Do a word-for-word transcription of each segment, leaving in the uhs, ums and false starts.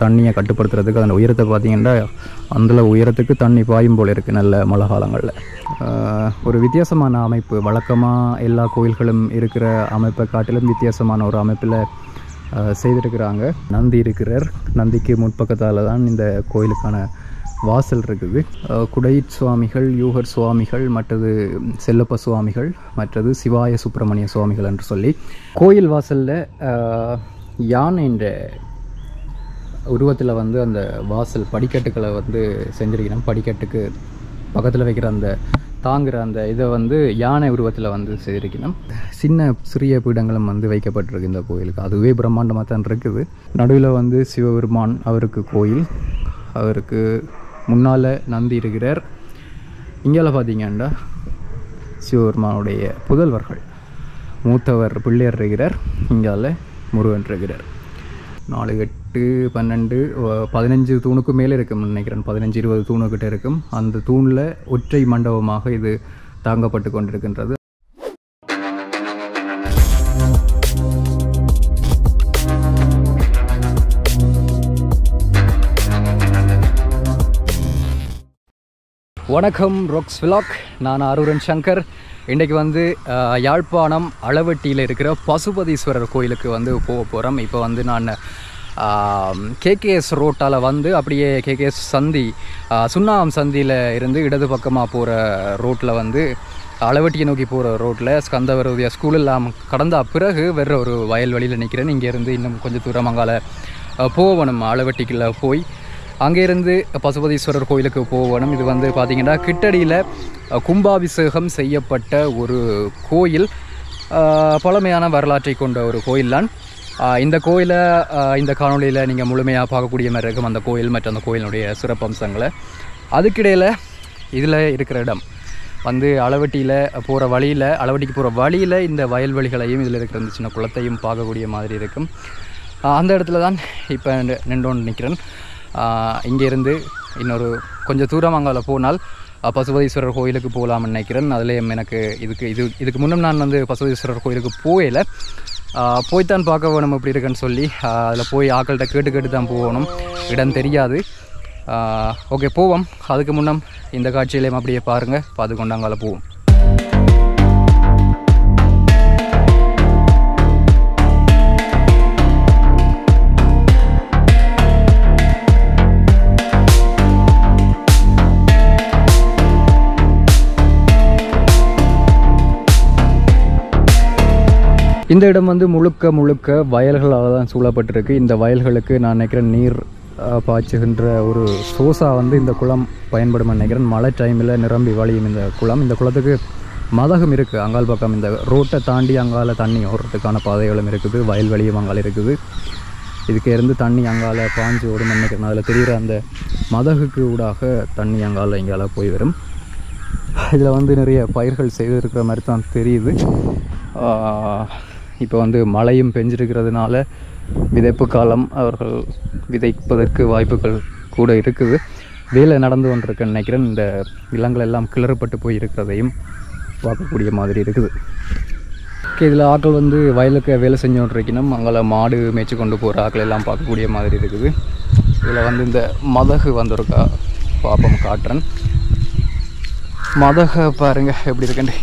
தண்ணியை கட்டுப்படுத்துறதுக்கு அந்த உயரத்தை பார்த்திங்கன்னா அந்த உயரத்துக்கு தண்ணி பாயும் போல் இருக்குது நல்ல மழை காலங்களில். ஒரு வித்தியாசமான அமைப்பு, வழக்கமாக எல்லா கோயில்களும் இருக்கிற அமைப்பை காட்டிலும் வித்தியாசமான ஒரு அமைப்பில் செய்திருக்கிறாங்க. நந்தி இருக்கிறார், நந்திக்கு முன்பக்கத்தால் தான் இந்த கோயிலுக்கான வாசல் இருக்குது. குடை சுவாமிகள், யூகர் சுவாமிகள், மற்றது செல்லப்ப சுவாமிகள், மற்றது சிவாய சுப்பிரமணிய சுவாமிகள் என்று சொல்லி கோயில் வாசலில் யானைன்ற உருவத்தில் வந்து அந்த வாசல் படிக்கட்டுக்களை வந்து செஞ்சிருக்கணும். படிக்கட்டுக்கு பக்கத்தில் வைக்கிற அந்த தாங்குகிற அந்த இதை வந்து யானை உருவத்தில் வந்து செய்திருக்கணும். சின்ன சிறிய பீடங்களும் வந்து வைக்கப்பட்டிருக்கு இந்த கோயிலுக்கு. அதுவே பிரம்மாண்டமாக தான் இருக்குது. நடுவில் வந்து சிவபெருமான், அவருக்கு கோயில், அவருக்கு முன்னால் நந்தி இருக்கிறார். இங்கே பார்த்தீங்கன்னா சிவபெருமானுடைய புதல்வர்கள், மூத்தவர் பிள்ளையர் இருக்கிறார், இங்கால முருகன் இருக்கிறார். நாலு எட்டு பன்னெண்டு பதினஞ்சு தூணுக்கு மேலே இருக்கும்னு நினைக்கிறேன். பதினஞ்சு இருபது தூணுக்கிட்ட இருக்கும். அந்த தூணில் ஒற்றை மண்டபமாக இது தாங்கப்பட்டு கொண்டிருக்கின்றது. வணக்கம் ராக்ஸ் விலாக், நான் அருரன் சங்கர். இன்றைக்கு வந்து யாழ்ப்பாணம் அளவட்டியில் இருக்கிற பசுபதீஸ்வரர் கோயிலுக்கு வந்து போக போகிறோம். இப்போ வந்து நான் கேகேஎஸ் ரோட்டால் வந்து அப்படியே கேகேஎஸ் சந்தி, சுண்ணாகம் சந்தியில் இருந்து இடது பக்கமாக போகிற ரோட்டில் வந்து அளவட்டியை நோக்கி போகிற ரோட்டில் ஸ்கந்தவரோதியா ஸ்கூல் எல்லாம் கடந்த பிறகு வேறு ஒரு வயல்வெளியில் நிற்கிறேன். இங்கேருந்து இன்னும் கொஞ்சம் தூரம் அங்கால போகணும், அளவட்டிக்குள்ளே போய் அங்கேருந்து பசுபதீஸ்வரர் கோயிலுக்கு போகணும். இது வந்து பார்த்திங்கன்னா கிட்டடியில் கும்பாபிஷேகம் செய்யப்பட்ட ஒரு கோயில், பழமையான வரலாற்றை கொண்ட ஒரு கோயில் தான். இந்த கோயிலை இந்த காணொலியில் நீங்கள் முழுமையாக பார்க்கக்கூடிய மாதிரி இருக்கும், அந்த கோயில் மற்றும் அந்த கோயிலுடைய சிறப்பம்சங்களை. அதுக்கிடையில் இதில் இருக்கிற இடம் வந்து அளவட்டியில் போகிற வழியில், அளவட்டிக்கு போகிற வழியில் இந்த வயல்வெளிகளையும் இதில் இருக்கிற இந்த சின்ன குளத்தையும் பார்க்கக்கூடிய மாதிரி இருக்கும். அந்த இடத்துல தான் இப்போ நின்றோன்னு நிற்கிறேன். இங்கேருந்து இன்னொரு கொஞ்சம் தூரம் அங்கால போனால் பசுபதீஸ்வரர் கோயிலுக்கு போகலாம்னு நினைக்கிறேன். அதுலேயும் எனக்கு இதுக்கு இது இதுக்கு முன்னும் நான் வந்து பசுபதீஸ்வரர் கோயிலுக்கு போகல, போய்த்தான் பார்க்க வேணும் எப்படி இருக்குன்னு சொல்லி அதில் போய் ஆக்கள்கிட்ட கேட்டு கேட்டு தான் போகணும், இடம் தெரியாது. ஓகே போவோம். அதுக்கு முன்னம் இந்த காட்சியிலையும் அப்படியே பாருங்கள், பார்த்து கொண்டு அங்கால போவோம். இந்த இடம் வந்து முழுக்க முழுக்க வயல்களால் தான் சூழப்பட்டிருக்கு. இந்த வயல்களுக்கு நான் நினைக்கிறேன் நீர் பாய்ச்சுகின்ற ஒரு சோசா வந்து இந்த குளம் பயன்படும் நினைக்கிறேன். மழை டைமில் நிரம்பி வழியும் இந்த குளம். இந்த குளத்துக்கு மதகம் இருக்குது, அங்கால் பக்கம் இந்த ரோட்டை தாண்டி அங்கால தண்ணி ஓடுறதுக்கான பாதைகளும் இருக்குது, வயல்வெளியும் அங்கால இருக்குது. இதுக்கு இருந்து தண்ணி அங்கால பாஞ்சு ஓடும் நினைக்கிறேன். அதில் தெரிகிற அந்த மதகுக்கு ஊடாக தண்ணி அங்கால இங்கால போய் வரும். இதில் வந்து நிறைய பயிர்கள் செய்திருக்கிற மாதிரி தான் தெரியுது. இப்போ வந்து மழையும் பெஞ்சிருக்கிறதுனால விதைப்பு காலம், அவர்கள் விதைப்பதற்கு வாய்ப்புகள் கூட இருக்குது. வேலை நடந்து கொண்டிருக்குன்னு நினைக்கிறேன். இந்த நிலங்கள் எல்லாம் கிளறப்பட்டு போய் இருக்கிறதையும் பார்க்கக்கூடிய மாதிரி இருக்குது. ஓகே, இதில் ஆட்கள் வந்து வயலுக்கு வேலை செஞ்சு கொண்டிருக்கணும். அங்கே மாடு மேய்ச்சி கொண்டு போகிற ஆட்கள் எல்லாம் பார்க்கக்கூடிய மாதிரி இருக்குது. இதில் வந்து இந்த மதகு வந்திருக்கா பாப்பம் காட்டுறேன். மதக பாருங்கள் எப்படி இருக்குன்னு.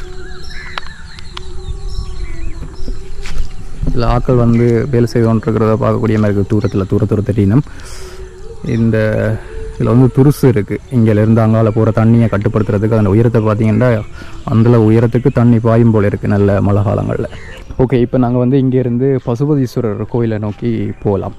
இதில் ஆக்கள் வந்து வேலை செய்து கொண்டிருக்கிறத பார்க்கக்கூடிய மாதிரி இருக்குது. தூரத்தில் தூர தூர தெரியணும். இந்த இதில் வந்து துருசு இருக்குது. இங்கேருந்து அங்கால போகிற தண்ணியை கட்டுப்படுத்துறதுக்கு அந்த உயரத்தை பார்த்திங்கன்னா அந்த உயரத்துக்கு தண்ணி பாயும் போல் இருக்குது நல்ல மழை காலங்களில். ஓகே, இப்போ நாங்கள் வந்து இங்கேருந்து பசுபதீஸ்வரர் கோயிலை நோக்கி போகலாம்.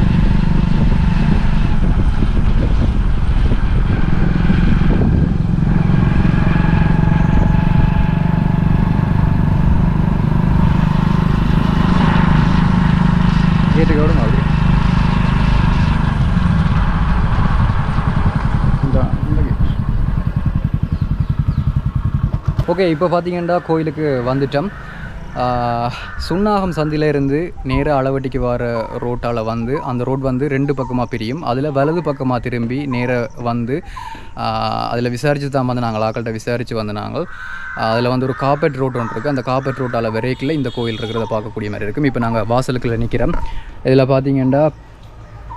கேட்டுக்கோட மாதிரி ஓகே, இப்போ பார்த்தீங்கன்னா கோயிலுக்கு வந்துட்டோம். சுண்ணாகம் சந்தியிலேருந்து நேராக அளவட்டிக்கு வர ரோட்டால் வந்து அந்த ரோட் வந்து ரெண்டு பக்கமாக பிரியும். அதில் வலது பக்கமாக திரும்பி நேராக வந்து அதில் விசாரித்து தான் வந்து நாங்கள் ஆக்கள்கிட்ட விசாரித்து வந்து நாங்கள் அதில் வந்து ஒரு கார்பெட் ரோட் ஒன்று இருக்குது. அந்த கார்பெட் ரோட்டால் வரைக்கில் இந்த கோயில் இருக்கிறத பார்க்கக்கூடிய மாதிரி இருக்கும். இப்போ நாங்கள் வாசலுக்குள்ள நிற்கிறோம். இதில் பார்த்தீங்கன்னா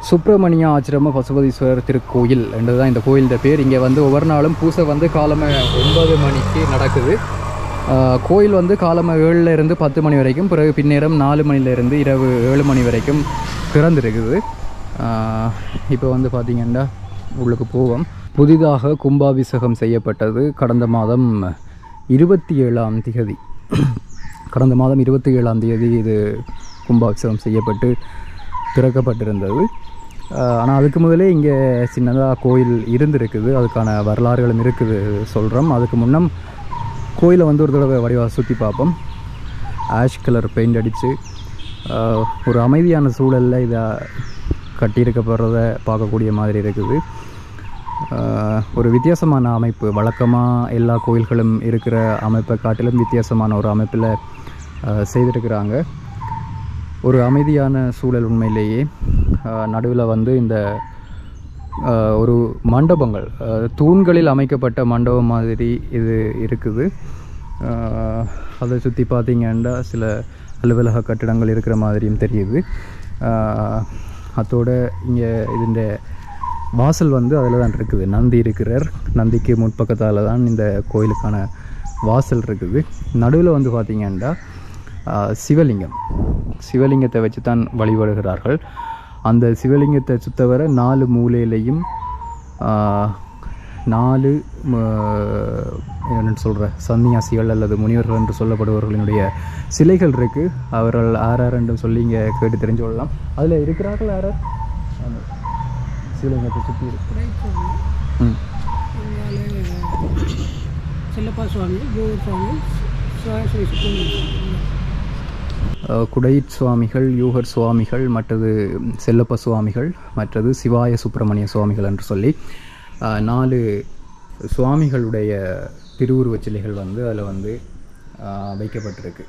சுப்பிரமணிய ஆச்சிரம பசுபதீஸ்வரர் திருக்கோயில் என்றுதான் இந்த கோயிலின் பேர். இங்கே வந்து ஒவ்வொரு நாளும் பூசை வந்து காலமை ஒன்பது மணிக்கு நடக்குது. கோயில் வந்து காலமை ஏழுல இருந்து பத்து மணி வரைக்கும், பிறகு பின்னேரம் நாலு மணிலேருந்து இரவு ஏழு மணி வரைக்கும் திறந்துருக்குது. இப்போ வந்து பார்த்திங்கன்னா உள்ளுக்கு போவோம். புதிதாக கும்பாபிஷேகம் செய்யப்பட்டது கடந்த மாதம் இருபத்தி ஏழாம் தேதி கடந்த மாதம் இருபத்தி ஏழாம் தேதி இது கும்பாபிஷேகம் செய்யப்பட்டு திறக்கப்பட்டிருந்தது. ஆனால் அதுக்கு முதலே இங்கே சின்னதாக கோயில் இருந்திருக்குது, அதுக்கான வரலாறுகளும் இருக்குது சொல்கிறோம். அதுக்கு முன்னம் கோயிலை வந்து ஒரு தடவை வடிவாக சுற்றி பார்ப்போம். ஆஷ் கலர் பெயிண்ட் அடித்து ஒரு அமைதியான சூழலில் இதை கட்டியிருக்கப்படுறத பார்க்கக்கூடிய மாதிரி இருக்குது. ஒரு வித்தியாசமான அமைப்பு, வழக்கமாக எல்லா கோயில்களும் இருக்கிற அமைப்பை காட்டிலும் வித்தியாசமான ஒரு அமைப்பில் செய்திருக்கிறாங்க. ஒரு அமைதியான சூழல் உண்மையிலேயே. நடுவில் வந்து இந்த ஒரு மண்டபங்கள், தூண்களில் அமைக்கப்பட்ட மண்டபம் மாதிரி இது இருக்குது. அதை சுற்றி பார்த்திங்கன்னா சில அலுவலக கட்டிடங்கள் இருக்கிற மாதிரியும் தெரியுது. அதோடு இங்கே இதுன்ற வாசல் வந்து அதில் தான் இருக்குது. நந்தி இருக்கிறார், நந்திக்கு முன்பக்கத்தால் தான் இந்த கோயிலுக்கான வாசல் இருக்குது. நடுவில் வந்து பார்த்திங்கன்னா சிவலிங்கம், சிவலிங்கத்தை வச்சு தான் வழிபடுகிறார்கள். அந்த சிவலிங்கத்தை சுத்தவர நாலு மூலையிலையும் நாலு என்னென்னு சொல்கிற சன்னியாசிகள் அல்லது முனிவர்கள் என்று சொல்லப்படுபவர்களினுடைய சிலைகள் இருக்குது. அவர்கள் ஆறார் என்று சொல்லி இங்கே கேட்டு தெரிஞ்சு கொள்ளலாம். அதில் இருக்கிறார்கள் ஆறார் சிவலிங்கத்தை சுற்றி இருக்கு. ம் செல்லப்பா சுவாமி, குடையீட் சுவாமிகள், யூகர் சுவாமிகள், மற்றது செல்லப்ப சுவாமிகள், மற்றது சிவாய சுப்பிரமணிய சுவாமிகள் என்று சொல்லி நாலு சுவாமிகளுடைய திருவுருவச் சிலைகள் வந்து அதில் வந்து வைக்கப்பட்டிருக்கு.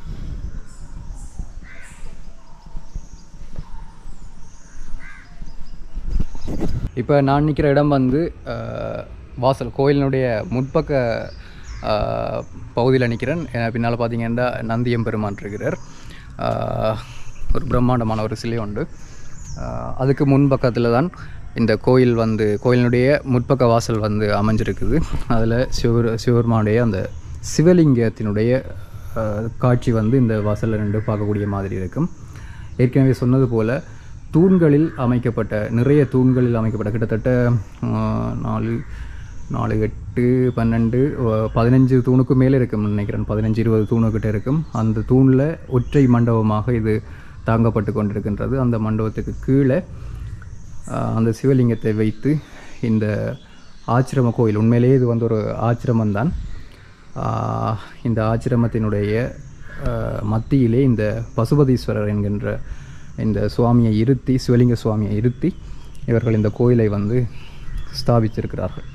இப்போ நான் நிற்கிற இடம் வந்து வாசல், கோயிலினுடைய முன்பக்க பகுதியில் நிற்கிறேன். பின்னால் பார்த்தீங்கன்னா நந்தியம்பெருமான் இருக்கிறார். ஒரு பிரம்மாண்டமான ஒரு சிலை உண்டு. அதுக்கு முன்பக்கத்தில் தான் இந்த கோயில் வந்து கோயிலினுடைய முற்பக்க வாசல் வந்து அமைஞ்சிருக்குது. அதில் சிவ சிவபெருமானுடைய அந்த சிவலிங்கத்தினுடைய காட்சி வந்து இந்த வாசலில் நின்று பார்க்கக்கூடிய மாதிரி இருக்கும். ஏற்கனவே சொன்னது போல் தூண்களில் அமைக்கப்பட்ட, நிறைய தூண்களில் அமைக்கப்பட்ட, கிட்டத்தட்ட நாலு நாலு எட்டு பன்னெண்டு பதினஞ்சு தூணுக்கு மேலே இருக்கும்னு நினைக்கிறேன். பதினஞ்சு இருபது தூணுக்கிட்ட இருக்கும். அந்த தூணில் ஒற்றை மண்டபமாக இது தாங்கப்பட்டு கொண்டிருக்கின்றது. அந்த மண்டபத்துக்கு கீழே அந்த சிவலிங்கத்தை வைத்து இந்த ஆச்சிரம கோயில், உண்மையிலேயே இது வந்து ஒரு ஆச்சிரமந்தான். இந்த ஆச்சிரமத்தினுடைய மத்தியிலே இந்த பசுபதீஸ்வரர் என்கின்ற இந்த சுவாமியை இருத்தி, சிவலிங்க சுவாமியை இருத்தி இவர்கள் இந்த கோயிலை வந்து ஸ்தாபித்திருக்கிறார்கள்.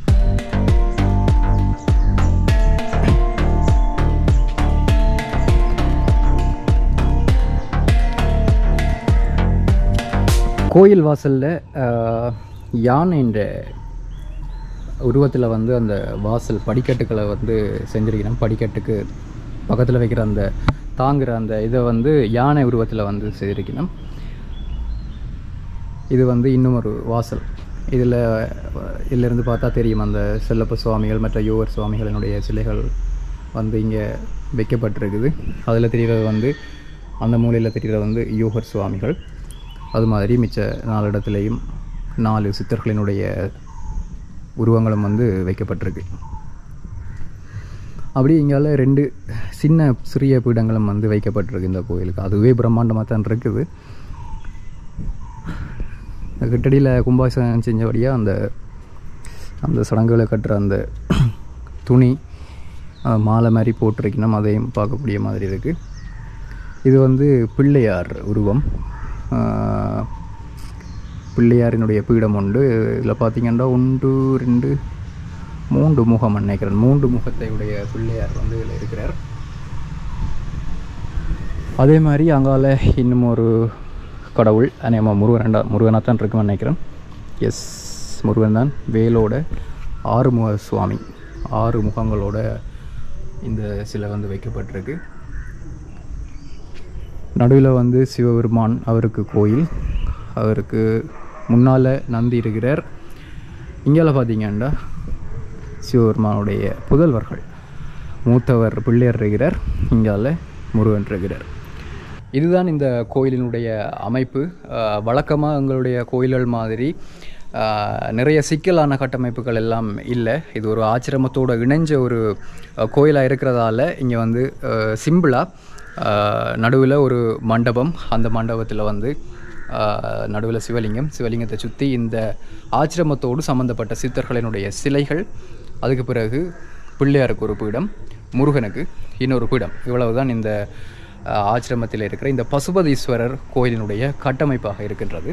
கோயில் வாசலில் யானைன்ற உருவத்தில் வந்து அந்த வாசல் படிக்கட்டுக்களை வந்து செஞ்சிருக்கணும். படிக்கட்டுக்கு பக்கத்தில் வைக்கிற அந்த தாங்குகிற அந்த இதை வந்து யானை உருவத்தில் வந்து செய்திருக்கணும். இது வந்து இன்னும் ஒரு வாசல். இதில் இதிலிருந்து பார்த்தா தெரியும் அந்த செல்லப்ப சுவாமிகள் மற்ற யோகர் சுவாமிகளினுடைய சிலைகள் வந்து இங்கே வைக்கப்பட்டிருக்குது. அதில் தெரிகிறது வந்து அந்த மூலையில் தெரிகிறது வந்து யோகர் சுவாமிகள். அது மாதிரி மிச்ச நாலு இடத்துலையும் நாலு சித்தர்களினுடைய உருவங்களும் வந்து வைக்கப்பட்டிருக்கு. அப்படி இங்கால ரெண்டு சின்ன சிறிய பீடங்களும் வந்து வைக்கப்பட்டிருக்கு இந்த கோயிலுக்கு. அதுவே பிரம்மாண்டமாக தான் இருக்குது. கிட்டடியில் கும்பாபிஷேகம் செஞ்சபடியாக அந்த அந்த சடங்குகளை கட்டுற அந்த துணி மாலை மாதிரி போட்டிருக்கணும், அதையும் பார்க்கக்கூடிய மாதிரி இருக்குது. இது வந்து பிள்ளையார் உருவம், பிள்ளையாரினுடைய பீடம் உண்டு. இதில் பார்த்திங்கன்னா ஒன்று ரெண்டு மூன்று முகம் நினைக்கிறேன். மூன்று முகத்தை உடைய பிள்ளையார் வந்து இதில் இருக்கிறார். அதே மாதிரி அங்கால இன்னும் ஒரு கடவுள், அநேகமாக முருகன்டா முருகனாக தான் இருக்குன்னு நினைக்கிறேன். எஸ், முருகன் தான். வேலோட ஆறுமுக சுவாமி, ஆறு முகங்களோட இந்த சிலை வந்து வைக்கப்பட்டிருக்கு. நடுவில் வந்து சிவபெருமான், அவருக்கு கோயில், அவருக்கு முன்னால் நந்தி இருக்கிறார். இங்கே பார்த்தீங்கன்னா சிவபெருமானுடைய புதல்வர்கள் மூத்தவர் பிள்ளையர் இருக்கிறார். இங்கால முருகன் இருக்கிறார். இதுதான் இந்த கோயிலினுடைய அமைப்பு. வழக்கமாக எங்களுடைய கோயில்கள் மாதிரி நிறைய சிக்கலான கட்டமைப்புகள் எல்லாம் இல்லை. இது ஒரு ஆச்சிரமத்தோடு இணைஞ்ச ஒரு கோயிலாக இருக்கிறதால இங்கே வந்து சிம்பிளாக நடுவில் ஒரு மண்டபம், அந்த மண்டபத்தில் வந்து நடுவில் சிவலிங்கம், சிவலிங்கத்தை சுற்றி இந்த ஆச்சிரமத்தோடு சம்மந்தப்பட்ட சித்தர்களினுடைய சிலைகள், அதுக்கு பிறகு பிள்ளையாருக்கு ஒரு பீடம், முருகனுக்கு இன்னொரு பீடம். இவ்வளவு தான் இந்த ஆச்சிரமத்தில் இருக்கிற இந்த பசுபதீஸ்வரர் கோயிலினுடைய கட்டமைப்பாக இருக்கின்றது.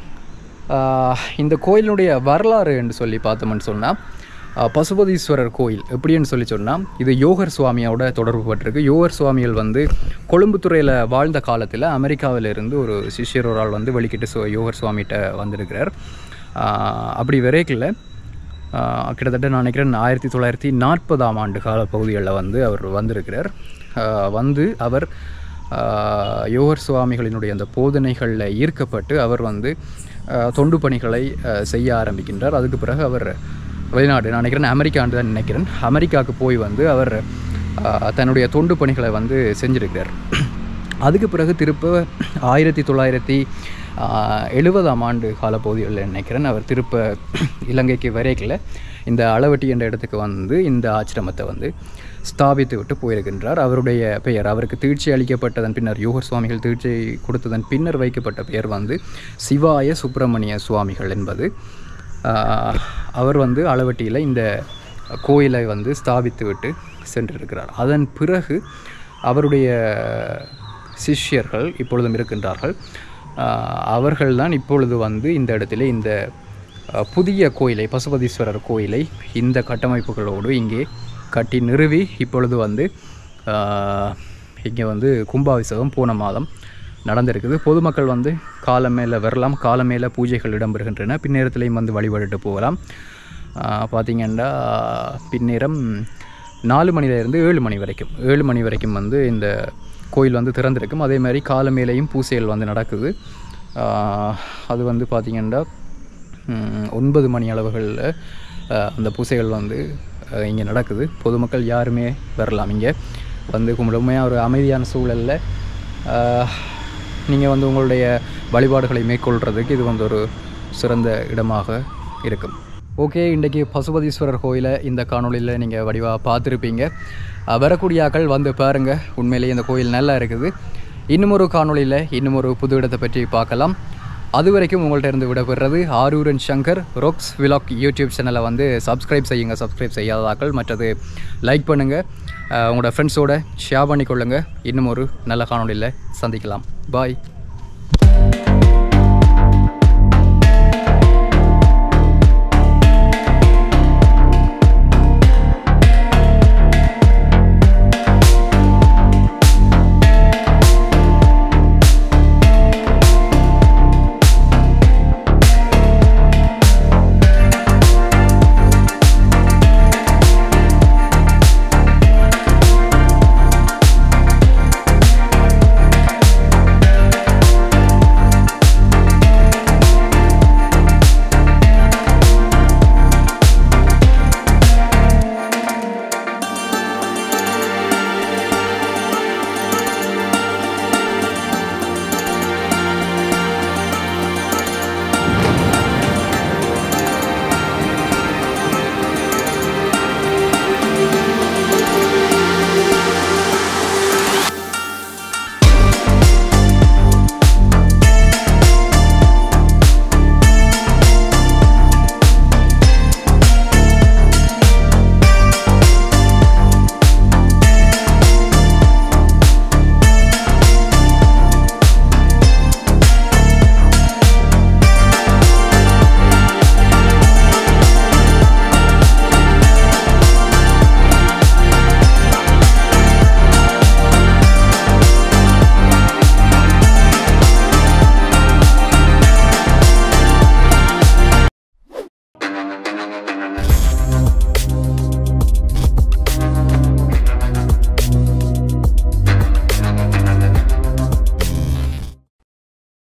இந்த கோயிலினுடைய வரலாறு என்று சொல்லி பார்த்தோம்னு சொன்னால், பசுபதீஸ்வரர் கோயில் எப்படின்னு சொல்லி சொன்னால், இது யோகர் சுவாமியோட தொடர்பு பட்டிருக்கு. யோகர் சுவாமிகள் வந்து கொழும்புத்துறையில் வாழ்ந்த காலத்தில் அமெரிக்காவிலிருந்து ஒரு சிஷ்யர் ஒரு ஆள் வந்து வெளிக்கிட்டு சோ யோகர் சுவாமிகிட்ட வந்திருக்கிறார். அப்படி வரைக்கில் கிட்டத்தட்ட நான் நினைக்கிறேன் ஆயிரத்தி தொள்ளாயிரத்தி நாற்பதாம் ஆண்டு கால பகுதிகளில் வந்து அவர் வந்திருக்கிறார். வந்து அவர் யோகர் சுவாமிகளினுடைய அந்த போதனைகளில் ஈர்க்கப்பட்டு அவர் வந்து தொண்டு பணிகளை செய்ய ஆரம்பிக்கின்றார். அதுக்கு பிறகு அவர் வெளிநாடு, நான் நினைக்கிறேன் அமெரிக்கான்னு தான் நினைக்கிறேன், அமெரிக்காவுக்கு போய் வந்து அவர் தன்னுடைய தொண்டு பணிகளை வந்து செஞ்சிருக்கிறார். அதுக்கு பிறகு திருப்ப ஆயிரத்தி தொள்ளாயிரத்தி எழுபதாம் ஆண்டு காலப்பகுதிகளில் நினைக்கிறேன் அவர் திருப்ப இலங்கைக்கு வரைக்கல இந்த அளவட்டி என்ற இடத்துக்கு வந்து இந்த ஆச்சிரமத்தை வந்து ஸ்தாபித்து விட்டு போயிருக்கின்றார். அவருடைய பெயர், அவருக்கு தீட்சை அளிக்கப்பட்டதன் பின்னர், யோகர் சுவாமிகள் தீட்சை கொடுத்ததன் பின்னர் வைக்கப்பட்ட பெயர் வந்து சிவாய சுப்பிரமணிய சுவாமிகள் என்பது. அவர் வந்து அளவட்டியில் இந்த கோயிலை வந்து ஸ்தாபித்து விட்டு சென்றிருக்கிறார். அதன் பிறகு அவருடைய சிஷ்யர்கள் இப்பொழுதும் இருக்கின்றார்கள். அவர்கள்தான் இப்பொழுது வந்து இந்த இடத்துல இந்த புதிய கோயிலை, பசுபதீஸ்வரர் கோயிலை இந்த கட்டமைப்புகளோடு இங்கே கட்டி நிறுவி இப்பொழுது வந்து இங்கே வந்து கும்பாபிஷேகம் போன மாதம் நடந்திருக்குது. பொதுமக்கள் வந்து காலம் மேலே வரலாம், காலம் மேலே பூஜைகள் இடம்பெறுகின்றன. பின்னேரத்துலேயும் வந்து வழிபட்டுட்டு போகலாம். பார்த்திங்கன்னா பின்னேரம் நாலு மணிலேருந்து ஏழு மணி வரைக்கும் ஏழு மணி வரைக்கும் வந்து இந்த கோயில் வந்து திறந்திருக்கும். அதே மாதிரி கால மேலேயும் பூசைகள் வந்து நடக்குது. அது வந்து பார்த்திங்கன்னா ஒன்பது மணி அளவுகளில் அந்த பூசைகள் வந்து இங்கே நடக்குது. பொதுமக்கள் யாருமே வரலாம், இங்கே வந்து கும்பிடுமையாக ஒரு அமைதியான சூழலில் நீங்கள் வந்து உங்களுடைய வழிபாடுகளை மேற்கொள்கிறதுக்கு இது வந்து ஒரு சிறந்த இடமாக இருக்கும். ஓகே, இன்றைக்கி பசுபதீஸ்வரர் கோயிலை இந்த காணொலியில் நீங்கள் வடிவாக பார்த்துருப்பீங்க. வரக்கூடிய ஆக்கள் வந்து பாருங்கள், உண்மையிலேயே இந்த கோயில் நல்லா இருக்குது. இன்னும் ஒரு காணொலியில் இன்னும் ஒரு புது இடத்தை பற்றி பார்க்கலாம். அது வரைக்கும் உங்கள்கிட்ட இருந்து விடப்படுறது Aarooran Shankar. Rocks vlog YouTube சேனலை வந்து சப்ஸ்கிரைப் செய்யுங்க, சப்ஸ்கிரைப் செய்யாதாக்கள். மற்றது லைக் பண்ணுங்கள், உங்களோட ஃப்ரெண்ட்ஸோடு ஷேர் பண்ணிக்கொள்ளுங்கள். இன்னும் ஒரு நல்ல காணொலியில் சந்திக்கலாம். பாய்.